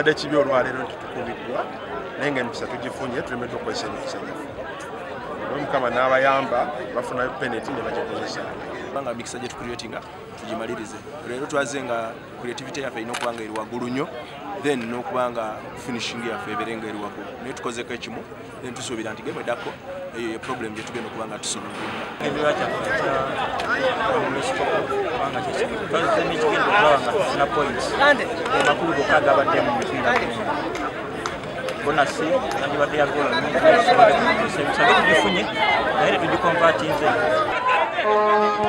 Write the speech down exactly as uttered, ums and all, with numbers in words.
kibadde kibi olwaleero tukubiddwa naye ng'emikisa tugifunye tulemeddwa okukozesa emikisa gyaffe mukama n'abayamba bafunayo penalty ne bagikozesa kubanga mikisa gye tucreatinga tugimalirize leero twaze nga creativity yaffe erina okuba nga eri waggulu nnyo then n'okuba nga finishing yaffe ebeere nga eri waggulu naye tukozeko ekimu then tusuubira nti gemeddako eyo ye problem gye tugenda okuba nga tusolvinga ebiba kyaffe kyamunisitoko kubanga kyekimu twazze n'ekigenda okulaba nga tufuna points amakulu gokka agabadde mu mipiira bonasi nandibadde ya goolo nnyingi tusobole kukozesa emisango tugifunye naye tetugikonvatinze